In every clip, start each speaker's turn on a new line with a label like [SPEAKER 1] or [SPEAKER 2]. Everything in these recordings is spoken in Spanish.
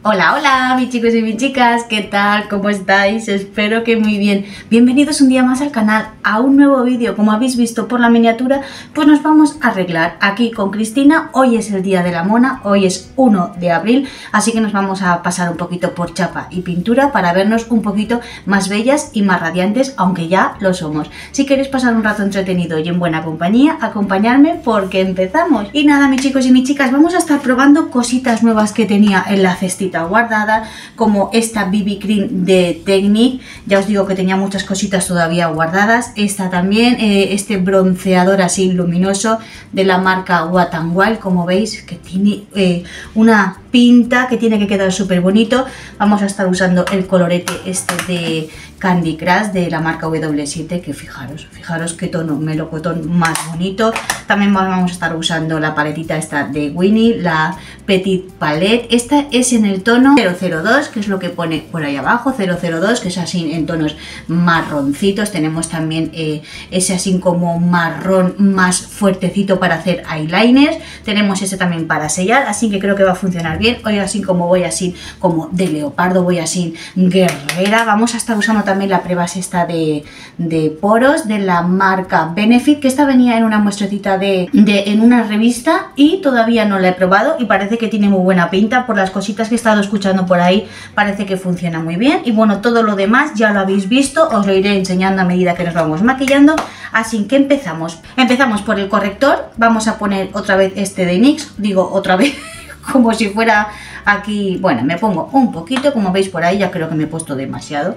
[SPEAKER 1] Hola, hola, mis chicos y mis chicas, ¿qué tal? ¿Cómo estáis? Espero que muy bien. Bienvenidos un día más al canal, a un nuevo vídeo. Como habéis visto por la miniatura, pues nos vamos a arreglar aquí con Cristina. Hoy es el día de la mona, hoy es 1 de abril, así que nos vamos a pasar un poquito por chapa y pintura para vernos un poquito más bellas y más radiantes, aunque ya lo somos. Si queréis pasar un rato entretenido y en buena compañía, acompañarme porque empezamos. Y nada, mis chicos y mis chicas, vamos a estar probando cositas nuevas que tenía en la cestita guardada, como esta BB Cream de Technique. Ya os digo que tenía muchas cositas todavía guardadas. Esta también, este bronceador así luminoso de la marca Wet n Wild, como veis, que tiene una pinta que tiene que quedar súper bonito. Vamos a estar usando el colorete este de Candy Crush de la marca W7, que fijaros qué tono melocotón más bonito. También vamos a estar usando la paletita esta de Winnie, la Petit Palette. Esta es en el tono 002, que es lo que pone por ahí abajo, 002, que es así en tonos marroncitos. Tenemos también ese así como marrón más fuertecito para hacer eyeliners. Tenemos ese también para sellar, así que creo que va a funcionar bien. Hoy así como voy así como de leopardo, voy así guerrera. Vamos a estar usando también la prebase esta de poros de la marca Benefit, que esta venía en una muestrecita en una revista y todavía no la he probado y parece que tiene muy buena pinta. Por las cositas que he estado escuchando por ahí parece que funciona muy bien. Y bueno, todo lo demás ya lo habéis visto, os lo iré enseñando a medida que nos vamos maquillando. Así que empezamos por el corrector. Vamos a poner otra vez este de NYX, digo otra vez como si fuera aquí. Bueno, me pongo un poquito, como veis por ahí ya creo que me he puesto demasiado.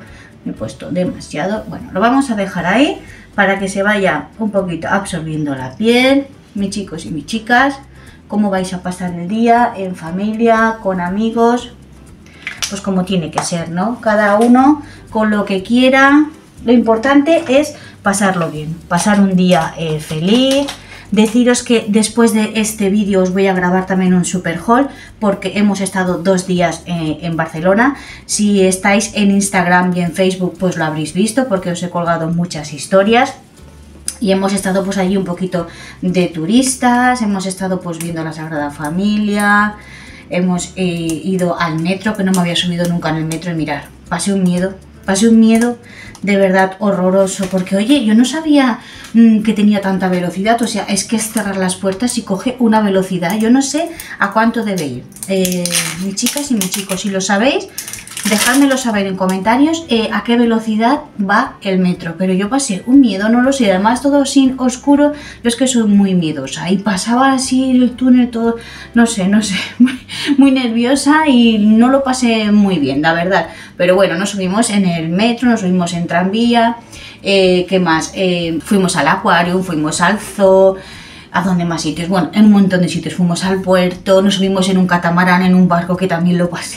[SPEAKER 1] Bueno, lo vamos a dejar ahí para que se vaya un poquito absorbiendo la piel. Mis chicos y mis chicas, ¿cómo vais a pasar el día? En familia, con amigos, pues como tiene que ser, ¿no? Cada uno con lo que quiera. Lo importante es pasarlo bien, pasar un día feliz. Deciros que después de este vídeo os voy a grabar también un super haul, porque hemos estado 2 días en Barcelona. Si estáis en Instagram y en Facebook pues lo habréis visto, porque os he colgado muchas historias. Y hemos estado pues allí un poquito de turistas, hemos estado pues viendo la Sagrada Familia, hemos ido al metro, que no me había subido nunca en el metro, y mirad, pasé un miedo de verdad horroroso, porque oye, yo no sabía que tenía tanta velocidad. O sea, es que es cerrar las puertas y coge una velocidad, yo no sé a cuánto debe ir. Mis chicas y mis chicos, si lo sabéis, dejádmelo saber en comentarios a qué velocidad va el metro. Pero yo pasé un miedo, no lo sé, además todo sin oscuro. Yo es que soy muy miedosa y pasaba así el túnel todo, no sé, muy nerviosa y no lo pasé muy bien, la verdad. Pero bueno, nos subimos en el metro, nos subimos en tranvía, ¿qué más? Fuimos al acuario, fuimos al zoo. ¿A dónde más sitios? Bueno, en un montón de sitios. Fuimos al puerto, nos subimos en un catamarán, en un barco, que también lo pasé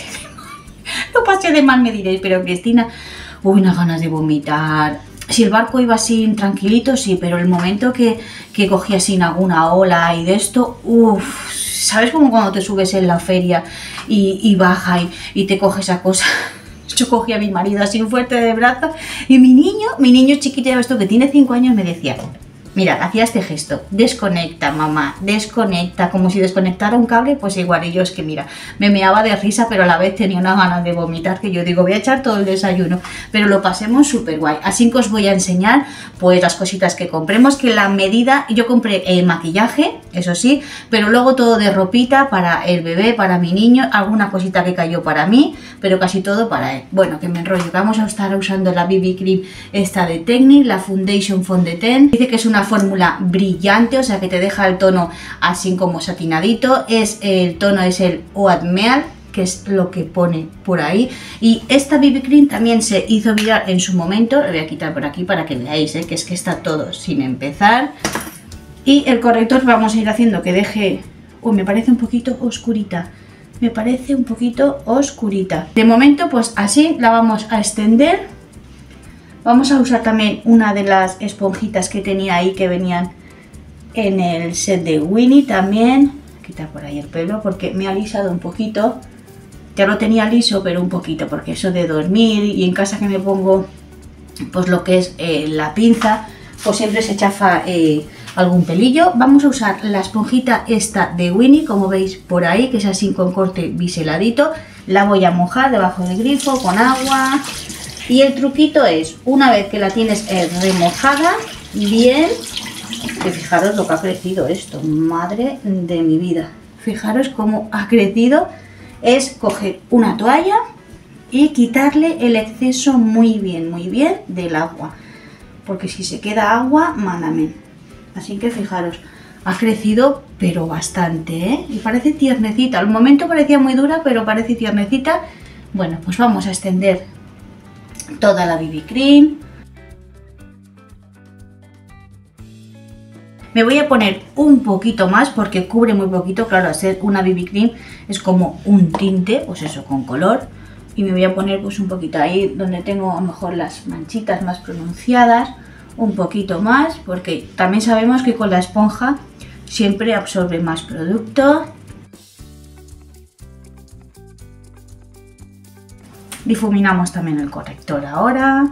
[SPEAKER 1] de mal, me diréis, pero Cristina, unas ganas de vomitar. Si el barco iba así tranquilito, sí, pero el momento que cogía sin alguna ola y de esto, uff, ¿sabes como cuando te subes en la feria y baja y te coge esa cosa? Yo cogí a mi marido así fuerte de brazo y mi niño chiquito, ya ves tú, que tiene 5 años, me decía, mira, hacía este gesto, desconecta mamá, desconecta, como si desconectara un cable, pues igual. Y yo es que mira, me meaba de risa, pero a la vez tenía unas ganas de vomitar, que yo digo, voy a echar todo el desayuno. Pero lo pasemos súper guay. Así que os voy a enseñar pues las cositas que compremos, que la medida, yo compré maquillaje, eso sí, pero luego todo de ropita para el bebé, para mi niño, alguna cosita que cayó para mí, pero casi todo para él. Bueno, que me enrollo, que vamos a estar usando la BB Cream esta de Technique, la Foundation Fondant. Dice que es una fórmula brillante, o sea que te deja el tono así como satinadito. El tono es el Wet n Wild, que es lo que pone por ahí. Y esta BB Cream también se hizo viral en su momento. Lo voy a quitar por aquí para que veáis, que es que está todo sin empezar. Y el corrector vamos a ir haciendo que deje... Uy, me parece un poquito oscurita. De momento pues así la vamos a extender. Vamos a usar también una de las esponjitas que tenía ahí, que venían en el set de Winnie también. Quitar por ahí el pelo porque me ha alisado un poquito. Ya lo tenía liso, pero un poquito, porque eso de dormir y en casa que me pongo pues lo que es la pinza, pues siempre se chafa algún pelillo. Vamos a usar la esponjita esta de Winnie, como veis por ahí, que es así con corte biseladito. La voy a mojar debajo del grifo con agua. Y el truquito es, una vez que la tienes remojada, bien, que fijaros lo que ha crecido esto, madre de mi vida. Fijaros cómo ha crecido, es coger una toalla y quitarle el exceso muy bien del agua. Porque si se queda agua, mándame. Así que fijaros, ha crecido pero bastante, ¿eh? Y parece tiernecita. Al momento parecía muy dura, pero parece tiernecita. Bueno, pues vamos a extender toda la BB Cream. Me voy a poner un poquito más porque cubre muy poquito. Claro, hacer una BB Cream es como un tinte, pues eso, con color. Y me voy a poner pues un poquito ahí donde tengo a lo mejor las manchitas más pronunciadas. Un poquito más, porque también sabemos que con la esponja siempre absorbe más producto. Difuminamos también el corrector ahora.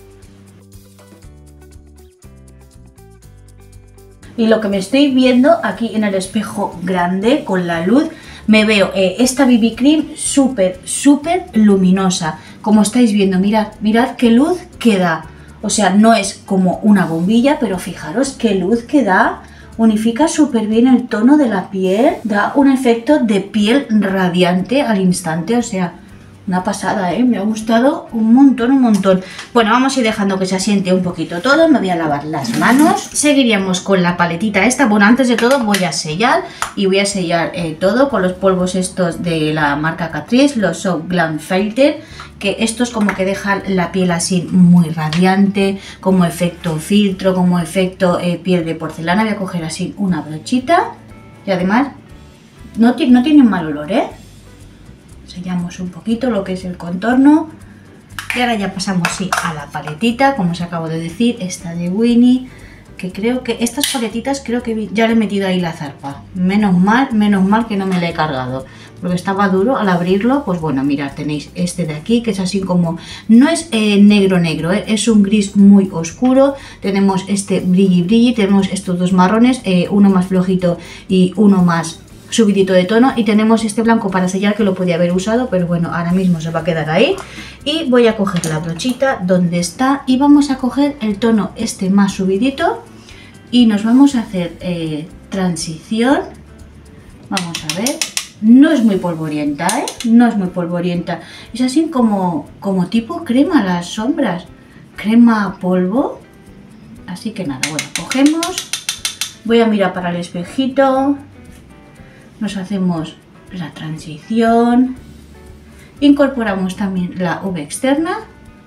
[SPEAKER 1] Y lo que me estoy viendo aquí en el espejo grande con la luz, me veo esta BB Cream súper luminosa. Como estáis viendo, mirad qué luz que da. O sea, no es como una bombilla, pero fijaros qué luz que da. Unifica súper bien el tono de la piel. Da un efecto de piel radiante al instante. O sea, una pasada, ¿eh? Me ha gustado un montón. Bueno, vamos a ir dejando que se asiente un poquito todo. Me voy a lavar las manos. Seguiríamos con la paletita esta. Bueno, antes de todo voy a sellar. Y voy a sellar todo con los polvos estos de la marca Catrice. Los Soft Glam Filter. Que estos como que dejan la piel así muy radiante. Como efecto filtro, como efecto piel de porcelana. Voy a coger así una brochita. Y además no tienen mal olor, ¿eh? Sellamos un poquito lo que es el contorno. Y ahora ya pasamos a la paletita, como os acabo de decir, esta de Winnie. Que creo que estas paletitas creo que ya le he metido ahí la zarpa. Menos mal que no me la he cargado. Porque estaba duro al abrirlo. Pues bueno, mirad, tenéis este de aquí, que es así como... No es negro, es un gris muy oscuro. Tenemos este brilli, tenemos estos dos marrones, uno más flojito y uno más subidito de tono, y tenemos este blanco para sellar que lo podía haber usado, pero bueno, ahora mismo se va a quedar ahí. Y voy a coger la brochita donde está y vamos a coger el tono este más subidito y nos vamos a hacer transición. Vamos a ver, no es muy polvorienta, no es muy polvorienta, es así como tipo crema las sombras, crema polvo. Así que nada, bueno, cogemos, voy a mirar para el espejito. Nos hacemos la transición, incorporamos también la V externa.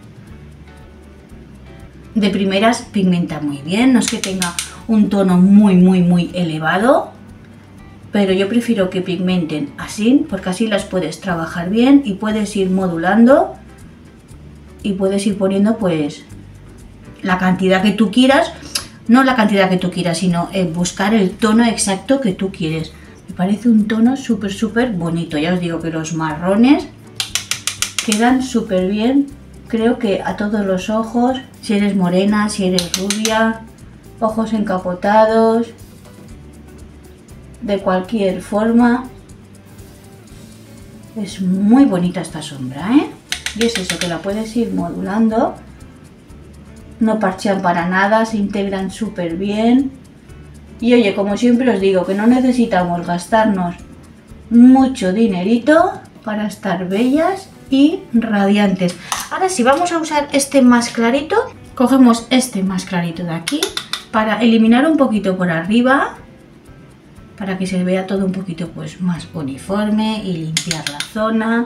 [SPEAKER 1] De primeras pigmenta muy bien, no es que tenga un tono muy elevado, pero yo prefiero que pigmenten así, porque así las puedes trabajar bien y puedes ir modulando y puedes ir poniendo pues la cantidad que tú quieras, no la cantidad que tú quieras, sino buscar el tono exacto que tú quieres. Me parece un tono súper bonito. Ya os digo que los marrones quedan súper bien. Creo que a todos los ojos, si eres morena, si eres rubia, ojos encapotados, de cualquier forma. Es muy bonita esta sombra, ¿eh? Y es eso, que la puedes ir modulando. No parchean para nada, se integran súper bien. Y oye, como siempre os digo, que no necesitamos gastarnos mucho dinerito para estar bellas y radiantes. Ahora sí, vamos a usar este más clarito. Cogemos este más clarito de aquí para eliminar un poquito por arriba, para que se vea todo un poquito pues más uniforme y limpiar la zona.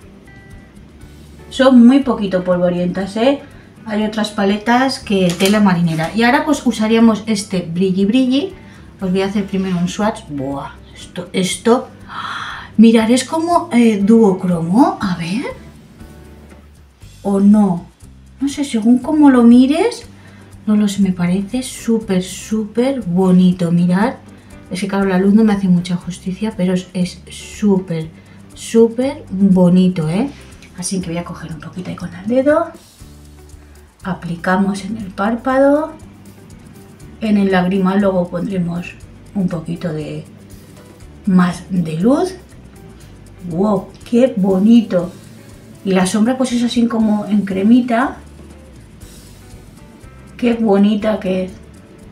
[SPEAKER 1] Son muy poquito polvorientas, ¿eh? Hay otras paletas que tela marinera. Y ahora pues usaríamos este brilli. Os voy a hacer primero un swatch. Buah, esto. Mirad, es como duocromo. A ver. O no. No sé, según como lo mires. No lo sé, me parece súper bonito. Mirad. Es que claro, la luz no me hace mucha justicia, pero es súper bonito, ¿eh? Así que voy a coger un poquito ahí con el dedo. Aplicamos en el párpado En el lagrimal luego pondremos un poquito de más de luz. ¡Wow! ¡Qué bonito! Y la sombra pues es así como en cremita. ¡Qué bonita que es!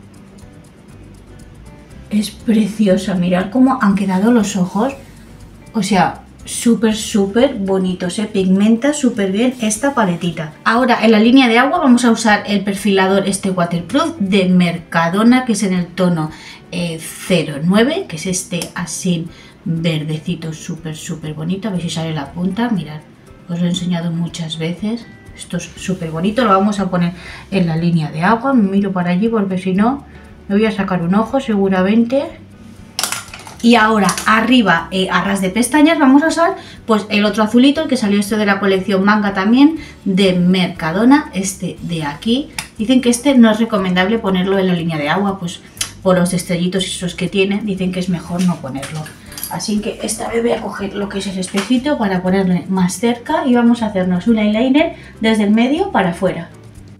[SPEAKER 1] Es preciosa. Mirad cómo han quedado los ojos. O sea, súper bonito. Se pigmenta súper bien esta paletita. Ahora en la línea de agua vamos a usar el perfilador este waterproof de Mercadona, que es en el tono 09, que es este así verdecito súper bonito. A ver si sale la punta. Mirad, os lo he enseñado muchas veces. Esto es súper bonito. Lo vamos a poner en la línea de agua. Me miro para allí porque si no me voy a sacar un ojo seguramente. Y ahora arriba a ras de pestañas vamos a usar pues el otro azulito, el que salió este de la colección manga también de Mercadona, este de aquí. Dicen que este no es recomendable ponerlo en la línea de agua, pues por los destellitos esos que tiene, dicen que es mejor no ponerlo. Así que esta vez voy a coger lo que es el espejito para ponerle más cerca y vamos a hacernos un eyeliner desde el medio para afuera.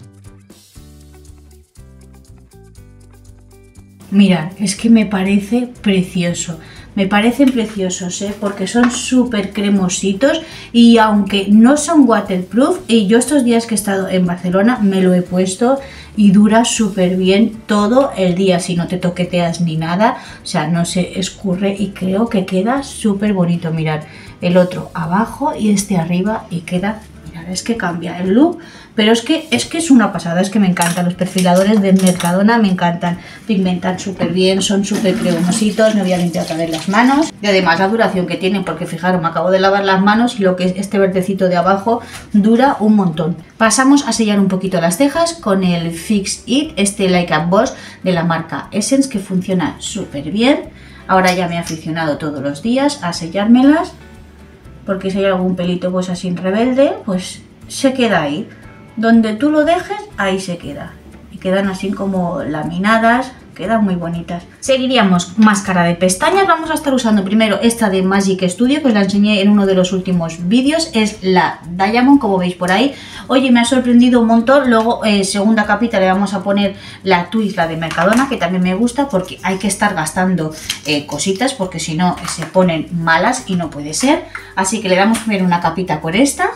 [SPEAKER 1] Mirad, es que me parece precioso. Me parecen preciosos, porque son súper cremositos y aunque no son waterproof, y yo estos días que he estado en Barcelona me lo he puesto y dura súper bien todo el día, si no te toqueteas ni nada, o sea, no se escurre y creo que queda súper bonito. Mirad, el otro abajo y este arriba y queda... Es que cambia el look, pero es que es una pasada, es que me encantan los perfiladores de Mercadona, me encantan, pigmentan súper bien, son súper cremositos. Me voy a limpiar otra vez las manos y además la duración que tienen, porque fijaros, me acabo de lavar las manos y lo que es este verdecito de abajo dura un montón. Pasamos a sellar un poquito las cejas con el Fix It, este Like a Boss de la marca Essence, que funciona súper bien. Ahora ya me he aficionado todos los días a sellármelas, porque si hay algún pelito pues así rebelde, pues se queda ahí. Donde tú lo dejes, ahí se queda. Y quedan así como laminadas, quedan muy bonitas. Seguiríamos máscara de pestañas. Vamos a estar usando primero esta de Magic Studio, que os la enseñé en uno de los últimos vídeos. Es la Diamond, como veis por ahí. Oye, me ha sorprendido un montón. Luego, segunda capita, le vamos a poner la Twist, la de Mercadona, que también me gusta, porque hay que estar gastando cositas, porque si no se ponen malas y no puede ser. Así que le damos primero una capita por esta.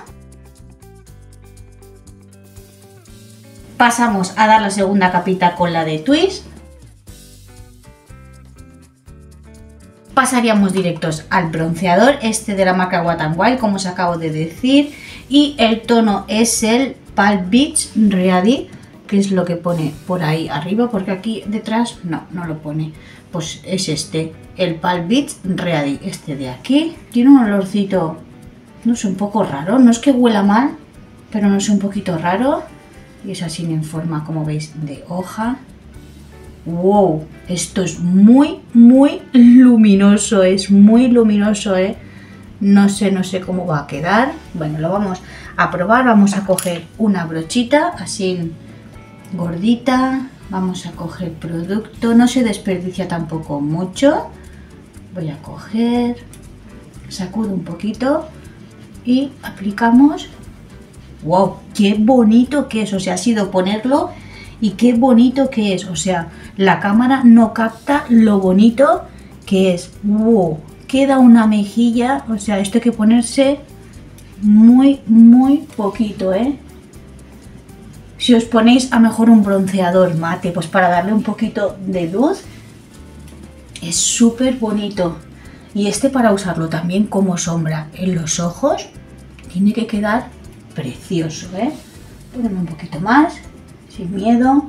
[SPEAKER 1] Pasamos a dar la segunda capita con la de Twist. Pasaríamos directos al bronceador, este de la marca Wet n Wild, como os acabo de decir, y el tono es el Palm Beach Ready, que es lo que pone por ahí arriba, porque aquí detrás no lo pone. Pues es este, el Palm Beach Ready, este de aquí. Tiene un olorcito, no sé, un poco raro, no es que huela mal, pero no sé, un poquito raro, y es así en forma, como veis, de hoja. ¡Wow! Esto es muy luminoso, es muy luminoso, No sé cómo va a quedar. Bueno, lo vamos a probar. Vamos a coger una brochita así gordita. Vamos a coger producto, no se desperdicia tampoco mucho. Voy a coger, sacudo un poquito y aplicamos. ¡Wow! ¡Qué bonito que es! O sea, ha sido ponerlo y qué bonito que es. O sea, la cámara no capta lo bonito que es. ¡Wow! Queda una mejilla. O sea, esto hay que ponerse muy poquito, Si os ponéis a mejor un bronceador mate, pues para darle un poquito de luz, es súper bonito. Y este para usarlo también como sombra en los ojos, tiene que quedar precioso, Ponemos un poquito más, sin miedo.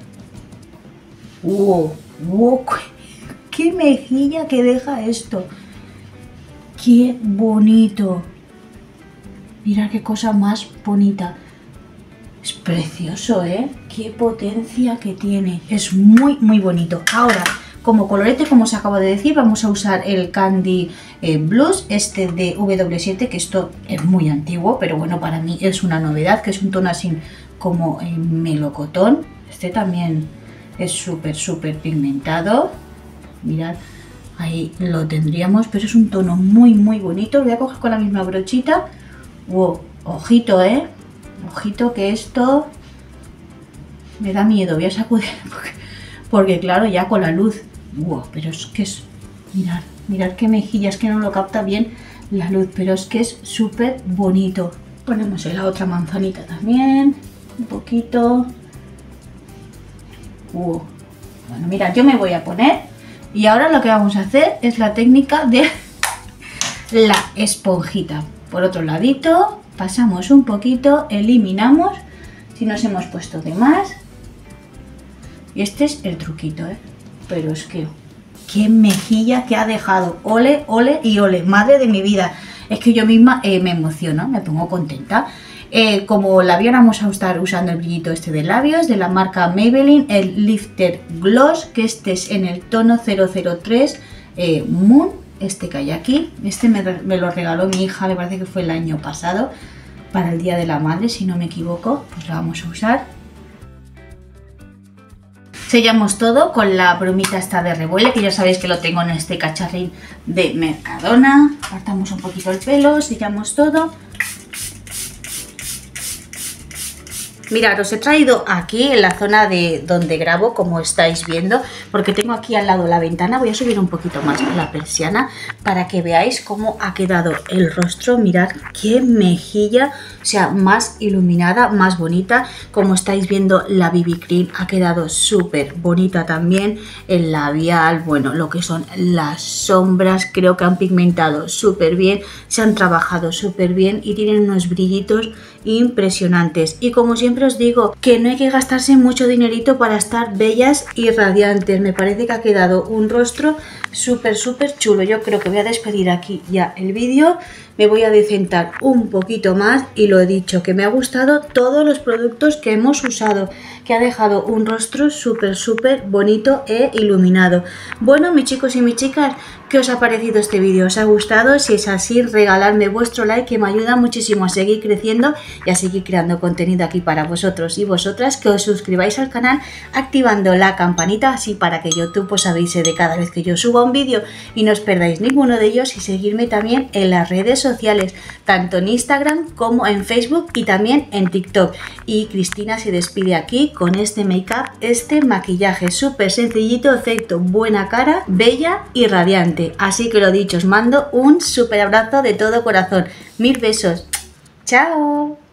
[SPEAKER 1] ¡Wow! ¡Wow! ¡Qué mejilla que deja esto! ¡Qué bonito! Mirad qué cosa más bonita. Es precioso, ¡Qué potencia que tiene! Es muy bonito. Ahora, como colorete, como os acabo de decir, vamos a usar el Candy Blues, este de W7, que esto es muy antiguo, pero bueno, para mí es una novedad, que es un tono así como melocotón. Este también es súper pigmentado. Mirad, ahí lo tendríamos, pero es un tono muy bonito. Lo voy a coger con la misma brochita. ¡Wow! Ojito, ojito, que esto me da miedo. Voy a sacudir porque claro, ya con la luz, wow, pero es que es, mirad qué mejillas, que no lo capta bien la luz, pero es que es súper bonito. Ponemos en la otra manzanita también, un poquito. Bueno, mira, yo me voy a poner y ahora lo que vamos a hacer es la técnica de la esponjita. Por otro ladito, pasamos un poquito, eliminamos si nos hemos puesto de más. Y este es el truquito, pero es que qué mejilla que ha dejado. Ole, ole y ole, madre de mi vida. Es que yo misma me emociono, me pongo contenta. Como labial vamos a estar usando el brillito este de labios de la marca Maybelline, el Lifter Gloss, que este es en el tono 003 Moon, este que hay aquí. Este me lo regaló mi hija, me parece que fue el año pasado, para el Día de la Madre, si no me equivoco, pues lo vamos a usar. Sellamos todo con la bromita esta de revuele, que ya sabéis que lo tengo en este cacharrín de Mercadona. Apartamos un poquito el pelo, sellamos todo. Mirad, os he traído aquí en la zona de donde grabo, como estáis viendo, porque tengo aquí al lado la ventana. Voy a subir un poquito más la persiana para que veáis cómo ha quedado el rostro. Mirad qué mejilla, o sea, más iluminada, más bonita. Como estáis viendo, la BB Cream ha quedado súper bonita también. El labial, bueno, lo que son las sombras, creo que han pigmentado súper bien, se han trabajado súper bien y tienen unos brillitos impresionantes. Y como siempre os digo, que no hay que gastarse mucho dinerito para estar bellas y radiantes. Me parece que ha quedado un rostro súper chulo. Yo creo que voy a despedir aquí ya el vídeo. Me voy a decentar un poquito más y lo he dicho, que me ha gustado todos los productos que hemos usado, que ha dejado un rostro súper bonito e iluminado. Bueno, mis chicos y mis chicas, ¿qué os ha parecido este vídeo? ¿Os ha gustado? Si es así, regaladme vuestro like, que me ayuda muchísimo a seguir creciendo y a seguir creando contenido aquí para vosotros y vosotras. Que os suscribáis al canal activando la campanita, así para que YouTube os avise de cada vez que yo suba un vídeo y no os perdáis ninguno de ellos. Y seguirme también en las redes sociales, tanto en Instagram como en Facebook y también en TikTok. Y Cristina se despide aquí con este make-up, este maquillaje súper sencillito, efecto buena cara, bella y radiante. Así que lo dicho, os mando un súper abrazo de todo corazón. 1000 besos. ¡Chao!